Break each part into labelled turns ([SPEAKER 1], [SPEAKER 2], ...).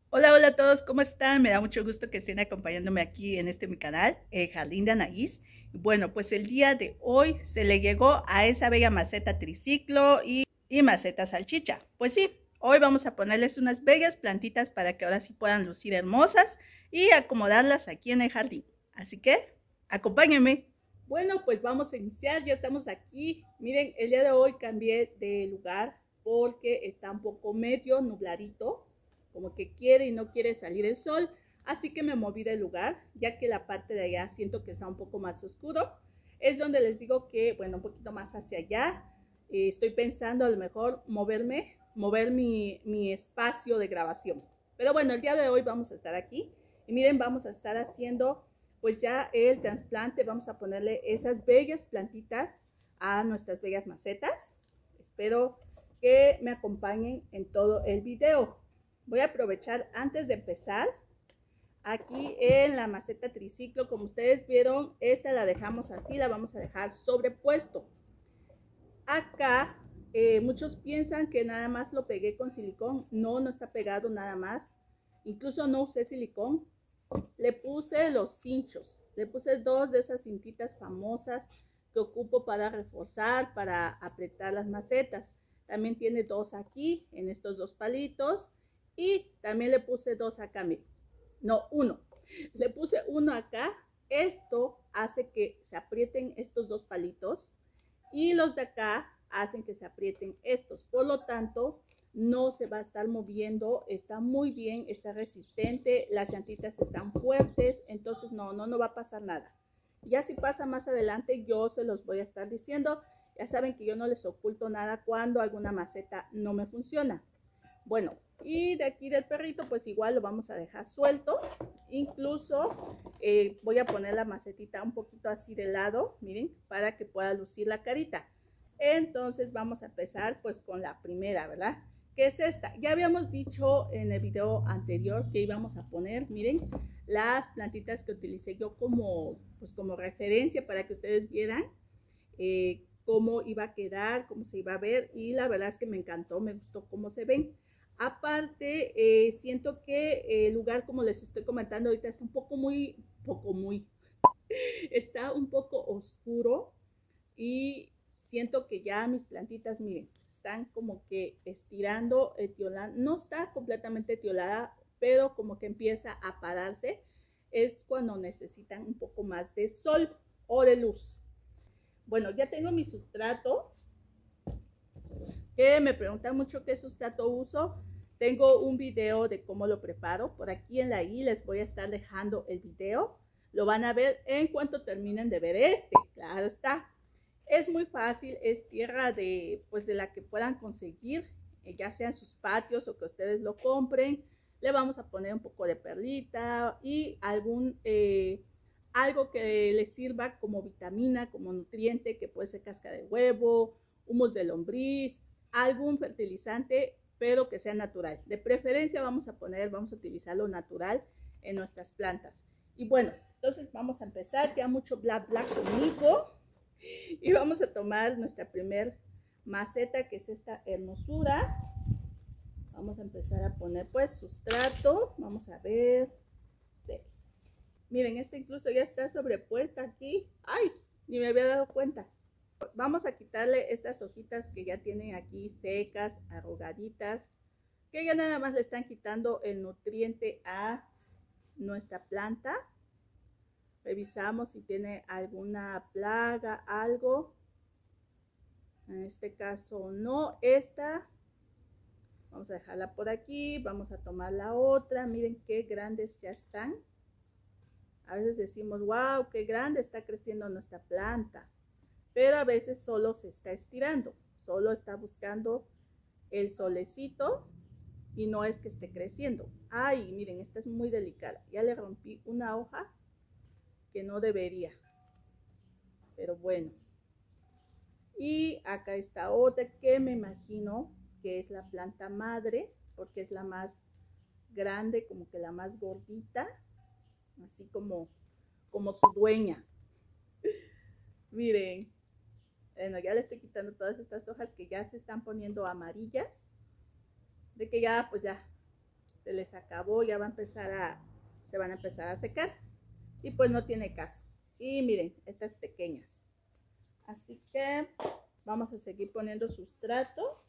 [SPEAKER 1] Hola, hola a todos, ¿cómo están? Me da mucho gusto que estén acompañándome aquí en mi canal, el Jardín de Anaís. Bueno, pues el día de hoy se le llegó a esa bella maceta triciclo y maceta salchicha. Pues sí, hoy vamos a ponerles unas bellas plantitas para que ahora sí puedan lucir hermosas y acomodarlas aquí en el jardín. Así que, acompáñenme. Bueno, pues vamos a iniciar, ya estamos aquí. Miren, el día de hoy cambié de lugar porque está un poco medio nubladito, como que quiere y no quiere salir el sol, así que me moví del lugar, ya que la parte de allá siento que está un poco más oscuro. Es donde les digo que, bueno, un poquito más hacia allá, estoy pensando a lo mejor mover mi espacio de grabación. Pero bueno, el día de hoy vamos a estar aquí y miren, vamos a estar haciendo pues ya el trasplante, vamos a ponerle esas bellas plantitas a nuestras bellas macetas. Espero que me acompañen en todo el video. Voy a aprovechar antes de empezar aquí en la maceta triciclo. Como ustedes vieron, esta la dejamos así, la vamos a dejar sobrepuesto. Acá muchos piensan que nada más lo pegué con silicón. No, no está pegado nada más. Incluso no usé silicón. Le puse los cinchos. Le puse dos de esas cintitas famosas que ocupo para reforzar, para apretar las macetas. También tiene dos aquí, en estos dos palitos. Y también le puse dos acá, miren. No, uno. Le puse uno acá. Esto hace que se aprieten estos dos palitos y los de acá hacen que se aprieten estos. Por lo tanto, no se va a estar moviendo, está muy bien, está resistente, las llantitas están fuertes, entonces no va a pasar nada. Ya si pasa más adelante, yo se los voy a estar diciendo. Ya saben que yo no les oculto nada cuando alguna maceta no me funciona. Bueno, y de aquí del perrito, pues igual lo vamos a dejar suelto. Incluso voy a poner la macetita un poquito así de lado, miren, para que pueda lucir la carita. Entonces vamos a empezar pues con la primera, ¿verdad? Que es esta. Ya habíamos dicho en el video anterior que íbamos a poner, miren, las plantitas que utilicé yo pues como referencia para que ustedes vieran cómo iba a quedar, cómo se iba a ver, y la verdad es que me encantó, me gustó cómo se ven. Aparte, siento que el lugar, como les estoy comentando ahorita, está un está un poco oscuro y siento que ya mis plantitas, miren, están como que estirando, etiolando, no está completamente etiolada, pero como que empieza a pararse, es cuando necesitan un poco más de sol o de luz. Bueno, ya tengo mi sustrato, que me preguntan mucho qué sustrato uso. Tengo un video de cómo lo preparo. Por aquí en la i les voy a estar dejando el video. Lo van a ver en cuanto terminen de ver este. Claro está. Es muy fácil, es tierra pues de la que puedan conseguir, ya sea en sus patios o que ustedes lo compren. Le vamos a poner un poco de perlita y algo que les sirva como vitamina, como nutriente, que puede ser cáscara de huevo, humus de lombriz, algún fertilizante, pero que sea natural. De preferencia vamos a utilizar lo natural en nuestras plantas. Y bueno, entonces vamos a empezar, ya mucho bla bla conmigo. Y vamos a tomar nuestra primer maceta, que es esta hermosura. Vamos a empezar a poner pues sustrato. Vamos a ver. Sí. Miren, esta incluso ya está sobrepuesta aquí. ¡Ay! Ni me había dado cuenta. Vamos a quitarle estas hojitas que ya tienen aquí secas, arrugaditas, que ya nada más le están quitando el nutriente a nuestra planta. Revisamos si tiene alguna plaga, algo. En este caso no, esta vamos a dejarla por aquí, vamos a tomar la otra, miren qué grandes ya están. A veces decimos, wow, qué grande está creciendo nuestra planta, pero a veces solo se está estirando, solo está buscando el solecito y no es que esté creciendo. Ay, miren, esta es muy delicada, ya le rompí una hoja que no debería, pero bueno. Y acá está otra que me imagino que es la planta madre, porque es la más grande, como que la más gordita, así como su dueña. Miren, bueno, ya le estoy quitando todas estas hojas que ya se están poniendo amarillas, de que ya, pues ya, se les acabó, ya se van a empezar a secar y pues no tiene caso. Y miren, estas pequeñas. Así que vamos a seguir poniendo sustrato.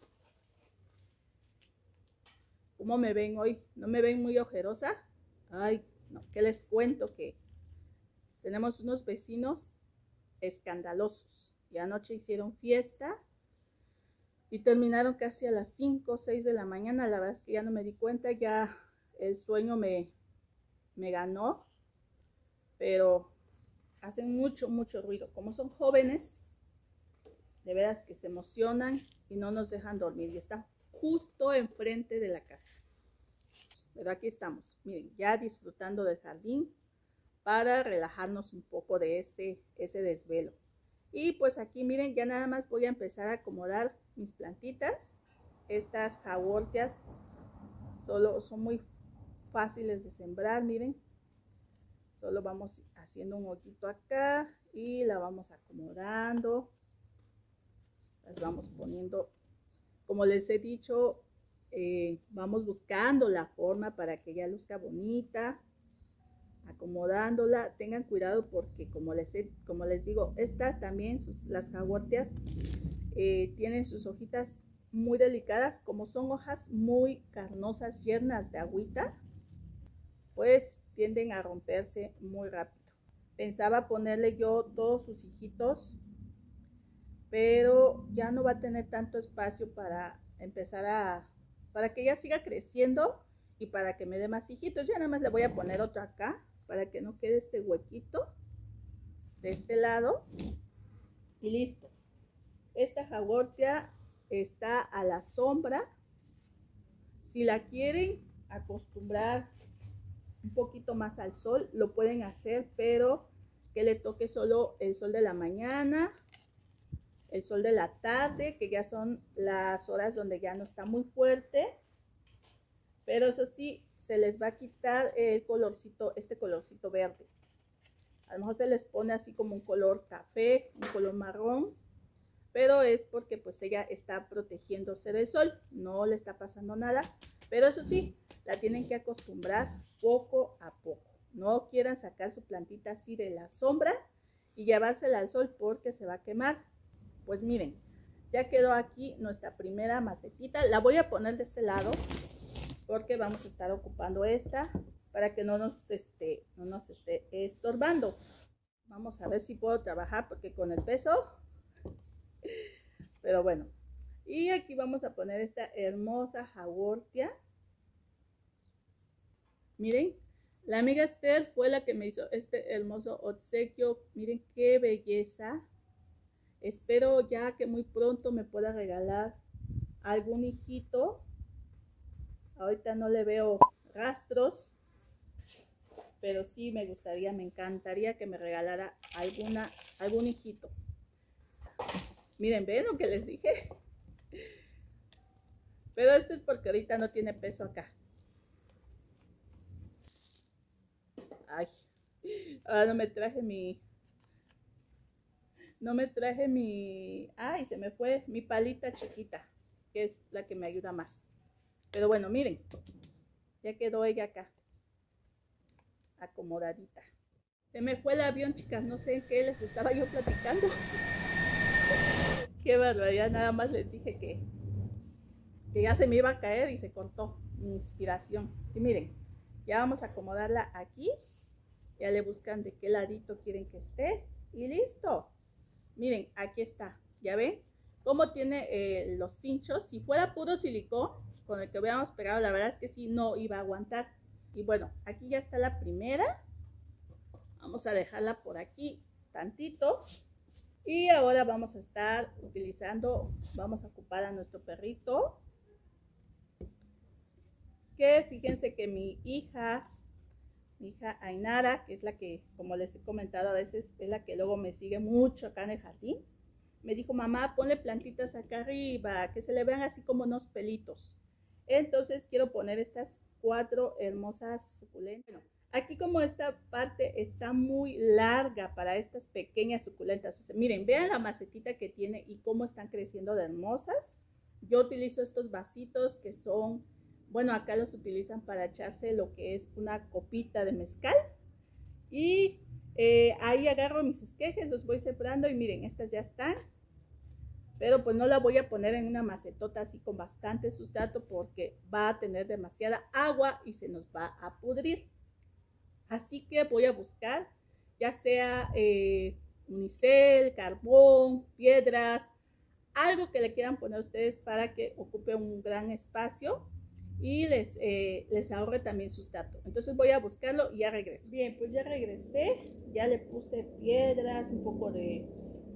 [SPEAKER 1] ¿Cómo me ven hoy? ¿No me ven muy ojerosa? Ay, no, ¿qué les cuento? Que tenemos unos vecinos escandalosos. Y anoche hicieron fiesta y terminaron casi a las 5 o 6 de la mañana. La verdad es que ya no me di cuenta, ya el sueño me ganó, pero hacen mucho ruido. Como son jóvenes, de veras que se emocionan y no nos dejan dormir. Y están justo enfrente de la casa. Pero aquí estamos, miren, ya disfrutando del jardín para relajarnos un poco de ese desvelo. Y pues aquí miren, ya nada más voy a empezar a acomodar mis plantitas. Estas jagortias son muy fáciles de sembrar, miren. Solo vamos haciendo un hoyito acá y la vamos acomodando. Las vamos poniendo, como les he dicho, vamos buscando la forma para que ella luzca bonita, acomodándola. Tengan cuidado porque como les digo, esta también, las jagortias tienen sus hojitas muy delicadas, como son hojas muy carnosas, llenas de agüita, pues tienden a romperse muy rápido. Pensaba ponerle yo todos sus hijitos, pero ya no va a tener tanto espacio para empezar para que ella siga creciendo y para que me dé más hijitos. Ya nada más le voy a poner otro acá para que no quede este huequito de este lado y listo. Esta jagortia está a la sombra. Si la quieren acostumbrar un poquito más al sol, lo pueden hacer, pero que le toque solo el sol de la mañana, el sol de la tarde, que ya son las horas donde ya no está muy fuerte. Pero eso sí, se les va a quitar el colorcito, este colorcito verde. A lo mejor se les pone así como un color café, un color marrón, pero es porque pues ella está protegiéndose del sol, no le está pasando nada. Pero eso sí, la tienen que acostumbrar poco a poco. No quieran sacar su plantita así de la sombra y llevársela al sol porque se va a quemar. Pues miren, ya quedó aquí nuestra primera macetita. La voy a poner de este lado porque vamos a estar ocupando esta para que no nos esté estorbando. Vamos a ver si puedo trabajar porque con el peso, pero bueno. Y aquí vamos a poner esta hermosa jagortia. Miren, la amiga Esther fue la que me hizo este hermoso obsequio. Miren qué belleza. Espero ya que muy pronto me pueda regalar algún hijito. Ahorita no le veo rastros, pero sí me gustaría, me encantaría que me regalara algún hijito. Miren, ¿ven lo que les dije? Pero esto es porque ahorita no tiene peso acá. Ay, ahora no me traje ay, se me fue mi palita chiquita, que es la que me ayuda más. Pero bueno, miren, ya quedó ella acá, acomodadita. Se me fue el avión, chicas, no sé en qué les estaba yo platicando. Qué barbaridad, nada más les dije que ya se me iba a caer y se cortó mi inspiración. Y miren, ya vamos a acomodarla aquí. Ya le buscan de qué ladito quieren que esté. Y listo. Miren, aquí está. ¿Ya ven? Cómo tiene los cinchos. Si fuera puro silicón, con el que hubiéramos pegado, la verdad es que sí, no iba a aguantar. Y bueno, aquí ya está la primera. Vamos a dejarla por aquí tantito. Y ahora vamos a estar utilizando, vamos a ocupar a nuestro perrito. Que fíjense que mi hija Ainara, que es la que, como les he comentado a veces, es la que luego me sigue mucho acá en el jardín, me dijo: mamá, ponle plantitas acá arriba, que se le vean así como unos pelitos. Entonces quiero poner estas 4 hermosas suculentas. Bueno, aquí como esta parte está muy larga para estas pequeñas suculentas, o sea, miren, vean la macetita que tiene y cómo están creciendo de hermosas. Yo utilizo estos vasitos que son Bueno, acá los utilizan para echarse lo que es una copita de mezcal. Y ahí agarro mis esquejes, los voy separando y miren, estas ya están. Pero pues no la voy a poner en una macetota así con bastante sustrato porque va a tener demasiada agua y se nos va a pudrir. Así que voy a buscar ya sea unicel, carbón, piedras, algo que le quieran poner ustedes para que ocupe un gran espacio y les ahorre también sustrato. Entonces voy a buscarlo y ya regreso. Bien, pues ya regresé, ya le puse piedras, un poco de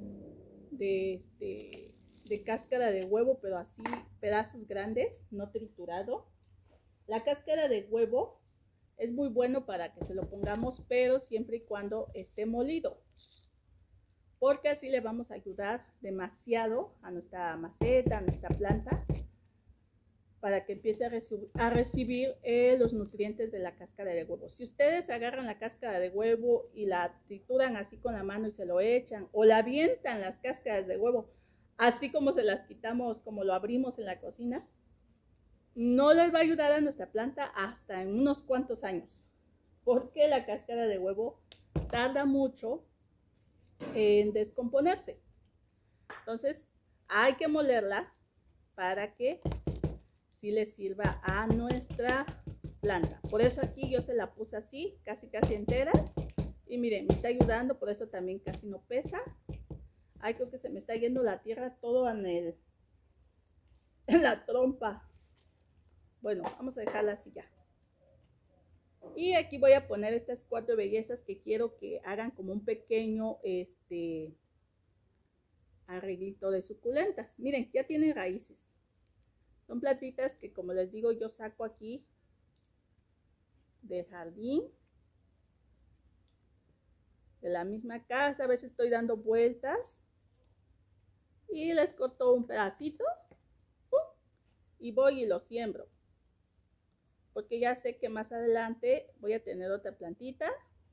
[SPEAKER 1] cáscara de huevo, pero así pedazos grandes, no triturado. La cáscara de huevo es muy bueno para que se lo pongamos, pero siempre y cuando esté molido, porque así le vamos a ayudar demasiado a nuestra maceta, a nuestra planta, para que empiece a recibir los nutrientes de la cáscara de huevo. Si ustedes agarran la cáscara de huevo y la trituran así con la mano y se lo echan, o la avientan las cáscaras de huevo, así como se las quitamos, como lo abrimos en la cocina, no les va a ayudar a nuestra planta hasta en unos cuantos años, porque la cáscara de huevo tarda mucho en descomponerse. Entonces hay que molerla para que sí le sirva a nuestra planta. Por eso aquí yo se la puse así, casi enteras. Y miren, me está ayudando, por eso también casi no pesa. Ay, creo que se me está yendo la tierra todo en la trompa. Bueno, vamos a dejarla así ya. Y aquí voy a poner estas 4 bellezas que quiero que hagan como un pequeño arreglito de suculentas. Miren, ya tienen raíces. Son plantitas que, como les digo, yo saco aquí del jardín, de la misma casa. A veces estoy dando vueltas y les corto un pedacito y voy y lo siembro, porque ya sé que más adelante voy a tener otra plantita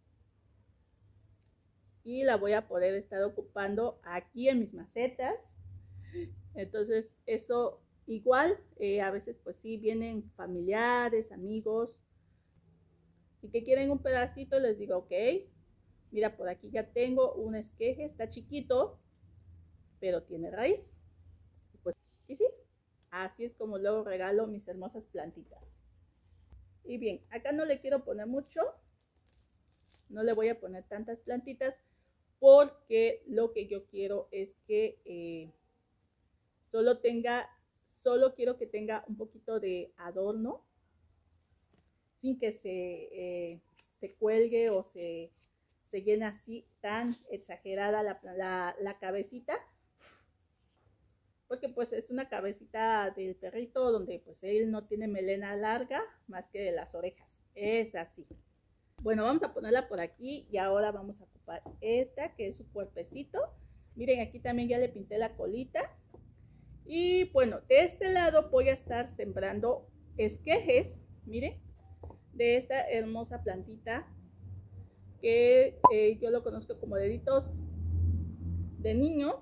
[SPEAKER 1] y la voy a poder estar ocupando aquí en mis macetas. Entonces eso igual, a veces pues sí vienen familiares, amigos y que quieren un pedacito, les digo, ok, mira, por aquí ya tengo un esqueje, está chiquito, pero tiene raíz. Pues, y sí, así es como luego regalo mis hermosas plantitas. Y bien, acá no le quiero poner mucho, no le voy a poner tantas plantitas, porque lo que yo quiero es que solo quiero que tenga un poquito de adorno, sin que se cuelgue o se llene así tan exagerada la cabecita, porque pues es una cabecita del perrito donde pues él no tiene melena larga más que de las orejas, es así. Bueno, vamos a ponerla por aquí y ahora vamos a ocupar esta que es su cuerpecito. Miren, aquí también ya le pinté la colita. Y bueno, de este lado voy a estar sembrando esquejes, miren, de esta hermosa plantita que yo lo conozco como deditos de niño.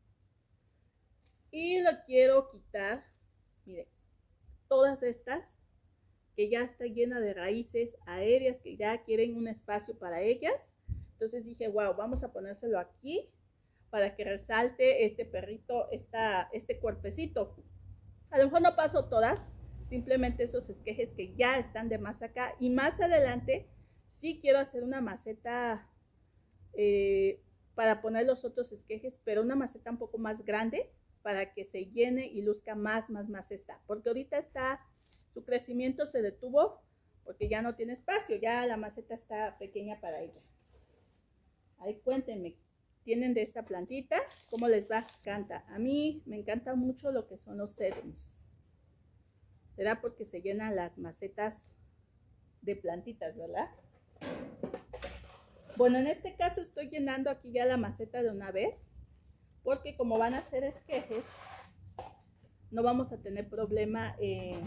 [SPEAKER 1] Y lo quiero quitar, miren, todas estas que ya está llena de raíces aéreas que ya quieren un espacio para ellas. Entonces dije, wow, vamos a ponérselo aquí para que resalte este perrito, este cuerpecito. A lo mejor no paso todas, simplemente esos esquejes que ya están de más acá. Y más adelante sí quiero hacer una maceta para poner los otros esquejes, pero una maceta un poco más grande para que se llene y luzca más esta. Porque ahorita su crecimiento se detuvo porque ya no tiene espacio, ya la maceta está pequeña para ella. Ahí cuéntenme, ¿tienen de esta plantita? ¿Cómo les va? Canta. A mí me encanta mucho lo que son los sedums. Será porque se llenan las macetas de plantitas, ¿verdad? Bueno, en este caso estoy llenando aquí ya la maceta de una vez, porque como van a ser esquejes, no vamos a tener problema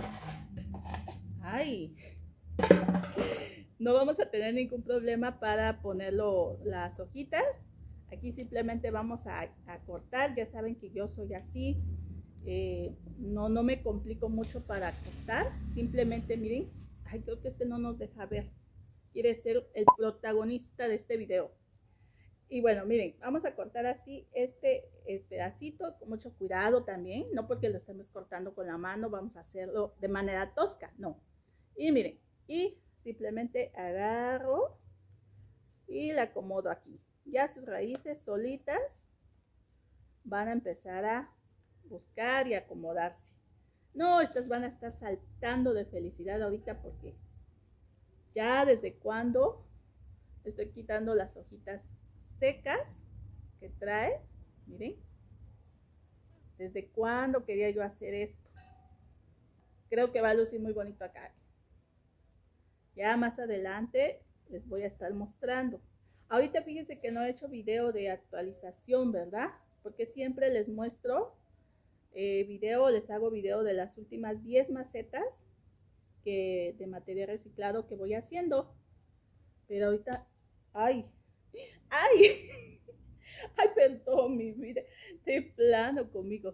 [SPEAKER 1] no vamos a tener ningún problema para ponerlo las hojitas. Aquí simplemente vamos a cortar, ya saben que yo soy así, no me complico mucho para cortar. Simplemente miren, ay, creo que este no nos deja ver. Quiere ser el protagonista de este video. Y bueno, miren, vamos a cortar así este pedacito con mucho cuidado también, no porque lo estemos cortando con la mano, vamos a hacerlo de manera tosca, no. Y miren, y simplemente agarro y la acomodo aquí. Ya sus raíces solitas van a empezar a buscar y acomodarse. No, estas van a estar saltando de felicidad ahorita porque ya desde cuando estoy quitando las hojitas secas que trae. Miren, desde cuándo quería yo hacer esto. Creo que va a lucir muy bonito acá. Ya más adelante les voy a estar mostrando. Ahorita fíjense que no he hecho video de actualización, ¿verdad? Porque siempre les muestro les hago video de las últimas 10 macetas de material reciclado que voy haciendo. Pero ahorita, ay, ay, ay, perdón, mi vida, de plano conmigo.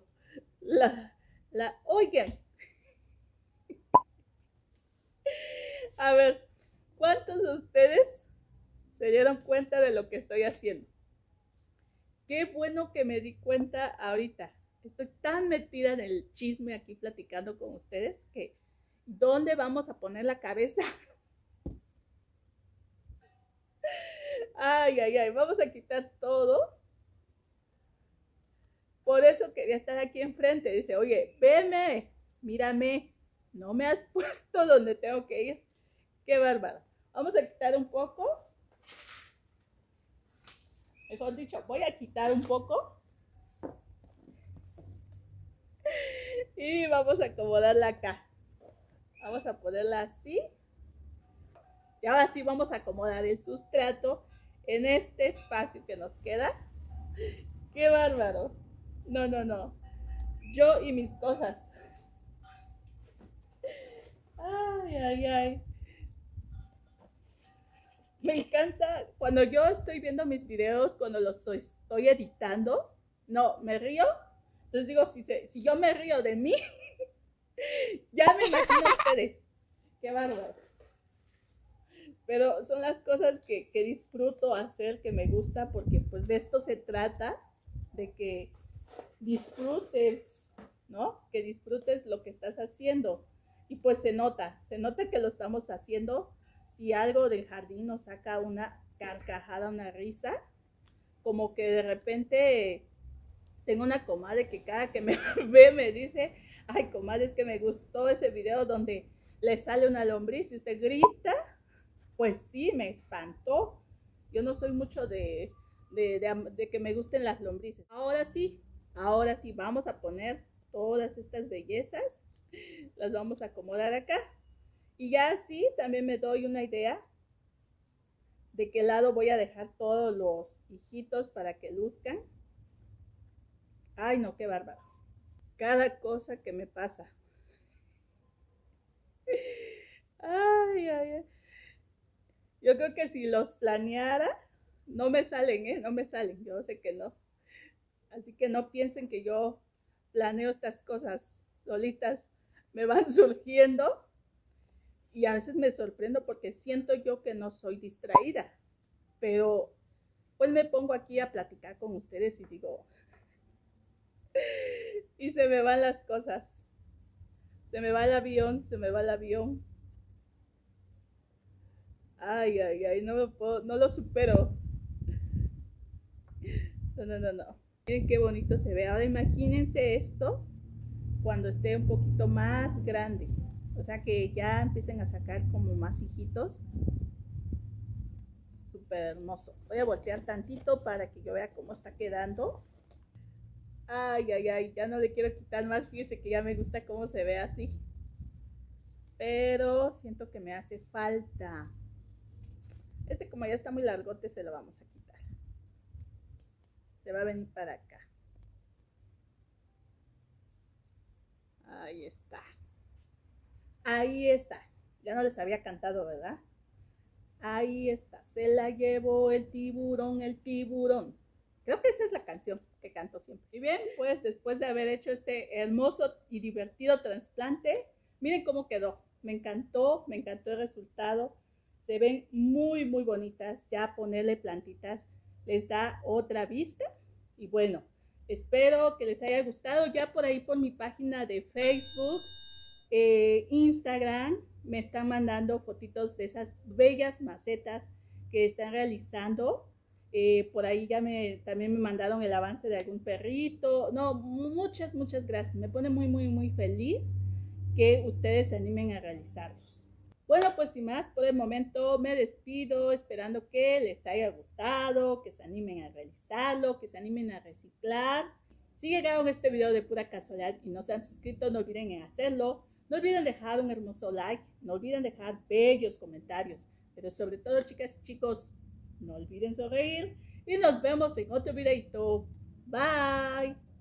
[SPEAKER 1] Oigan. A ver, ¿cuántos de ustedes se dieron cuenta de lo que estoy haciendo? Qué bueno que me di cuenta ahorita. Estoy tan metida en el chisme aquí platicando con ustedes que ¿dónde vamos a poner la cabeza? Ay, ay, ay, vamos a quitar todo. Por eso quería estar aquí enfrente. Dice, oye, veme, mírame, no me has puesto donde tengo que ir. Qué bárbaro. Vamos a quitar un poco. Mejor dicho, voy a quitar un poco. Y vamos a acomodarla acá. Vamos a ponerla así. Y ahora sí vamos a acomodar el sustrato en este espacio que nos queda. ¡Qué bárbaro! No, no, no. Yo y mis cosas. Ay, ay, ay. Me encanta cuando yo estoy viendo mis videos, cuando los estoy editando. No, me río. Entonces digo, si yo me río de mí, ya me imagino a ustedes. ¡Qué bárbaro! Pero son las cosas que disfruto hacer, que me gusta, porque pues de esto se trata, de que disfrutes, ¿no? Que disfrutes lo que estás haciendo. Y pues se nota que lo estamos haciendo. Si algo del jardín nos saca una carcajada, una risa, como que de repente tengo una comadre que cada que me ve me dice, ay comadre, es que me gustó ese video donde le sale una lombriz y usted grita. Pues sí, me espantó. Yo no soy mucho de que me gusten las lombrices. Ahora sí, vamos a poner todas estas bellezas. Las vamos a acomodar acá. Y ya así también me doy una idea de qué lado voy a dejar todos los hijitos para que luzcan. Ay, no, qué bárbaro. Cada cosa que me pasa. Ay, ay, ay. Yo creo que si los planeara, no me salen, no me salen, yo sé que no. Así que no piensen que yo planeo estas cosas solitas, me van surgiendo y a veces me sorprendo porque siento yo que no soy distraída, pero pues me pongo aquí a platicar con ustedes y digo, y se me van las cosas, se me va el avión, se me va el avión. Ay, ay, ay, no lo supero. No, no, no, no. Miren qué bonito se ve. Ahora imagínense esto cuando esté un poquito más grande. O sea que ya empiecen a sacar como más hijitos. Súper hermoso. Voy a voltear tantito para que yo vea cómo está quedando. Ay, ay, ay, ya no le quiero quitar más. Fíjense que ya me gusta cómo se ve así. Pero siento que me hace falta. Este como ya está muy largote se lo vamos a quitar. Se va a venir para acá. Ahí está. Ahí está. Ya no les había cantado, ¿verdad? Ahí está. Se la llevó el tiburón, el tiburón. Creo que esa es la canción. que canto siempre. Y bien, pues después de haber hecho este hermoso y divertido trasplante, miren cómo quedó. Me encantó el resultado. Se ven muy, muy bonitas. Ya ponerle plantitas les da otra vista. Y bueno, espero que les haya gustado. Ya por ahí por mi página de Facebook, Instagram, me están mandando fotitos de esas bellas macetas que están realizando. Por ahí ya también me mandaron el avance de algún perrito. No, muchas, muchas gracias. Me pone muy, muy, muy feliz que ustedes se animen a realizarlos. Bueno, pues sin más, por el momento me despido, esperando que les haya gustado, que se animen a realizarlo, que se animen a reciclar. Si llegaron a este video de pura casualidad y no se han suscrito, no olviden en hacerlo. No olviden dejar un hermoso like, no olviden dejar bellos comentarios. Pero sobre todo, chicas y chicos, no olviden sonreír y nos vemos en otro videito. Bye.